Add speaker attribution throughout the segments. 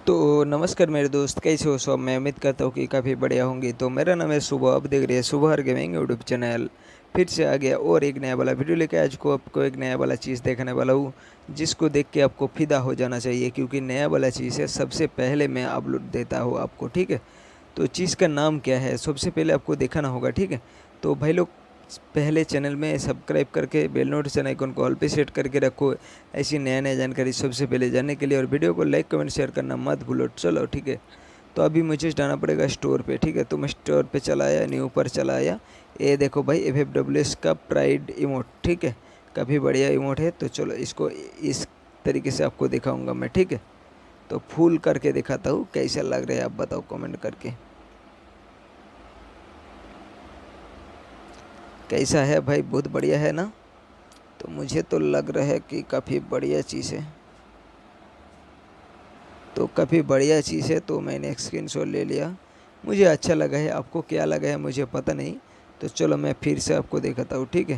Speaker 1: तो नमस्कार मेरे दोस्त, कैसे हो सब। मैं उम्मीद करता हूँ कि काफ़ी बढ़िया होंगे। तो मेरा नाम है सुबह, आप देख रहे हैं सुबह गेमिंग यूट्यूब चैनल। फिर से आ गया और एक नया वाला वीडियो लेके। आज को आपको एक नया वाला चीज़ देखने वाला हूँ जिसको देख के आपको फिदा हो जाना चाहिए, क्योंकि नया वाला चीज़ है। सबसे पहले मैं अपलोड देता हूँ आपको, ठीक है। तो चीज़ का नाम क्या है सबसे पहले आपको दिखाना होगा, ठीक है। तो भाई लोग, पहले चैनल में सब्सक्राइब करके बेल नोटिफिकेशन आइकन को ऑल पे सेट करके रखो, ऐसी नया नया जानकारी सबसे पहले जानने के लिए। और वीडियो को लाइक कमेंट शेयर करना मत भूलो। चलो ठीक है। तो अभी मुझे जाना पड़ेगा स्टोर पे, ठीक है। तो मैं स्टोर पे चला आया, न्यू पर चला आया। ये देखो भाई, FFWS का प्राइड इमोट, ठीक है। काफ़ी बढ़िया इमोट है। तो चलो इसको इस तरीके से आपको दिखाऊंगा मैं, ठीक है। तो फुल करके दिखाता हूँ, कैसा लग रहा है आप बताओ कमेंट करके। कैसा है भाई, बहुत बढ़िया है ना। तो मुझे तो लग रहा है कि काफ़ी बढ़िया चीज़ है। तो काफ़ी बढ़िया चीज़ है, तो मैंने एक स्क्रीनशॉट ले लिया। मुझे अच्छा लगा है, आपको क्या लगा है मुझे पता नहीं। तो चलो मैं फिर से आपको दिखाता हूँ, ठीक है।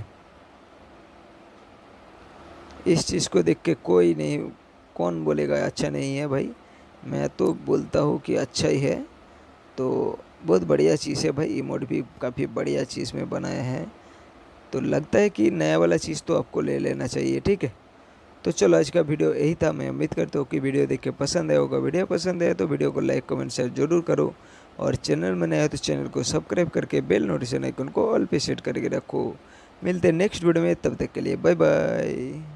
Speaker 1: इस चीज़ को देख के कोई नहीं, कौन बोलेगा अच्छा नहीं है भाई। मैं तो बोलता हूँ कि अच्छा ही है। तो बहुत बढ़िया चीज़ है भाई, इमोट भी काफ़ी बढ़िया चीज़ में बनाया है। तो लगता है कि नया वाला चीज़ तो आपको ले लेना चाहिए, ठीक है। तो चलो आज का वीडियो यही था। मैं उम्मीद करता हूँ कि वीडियो देख के पसंद आया होगा। वीडियो पसंद आया तो वीडियो को लाइक कमेंट शेयर जरूर करो। और चैनल में नया है तो चैनल को सब्सक्राइब करके बेल नोटिफिकेशन आइकन को ऑल पे सेट करके रखो। मिलते हैं नेक्स्ट वीडियो में, तब तक के लिए बाय बाय।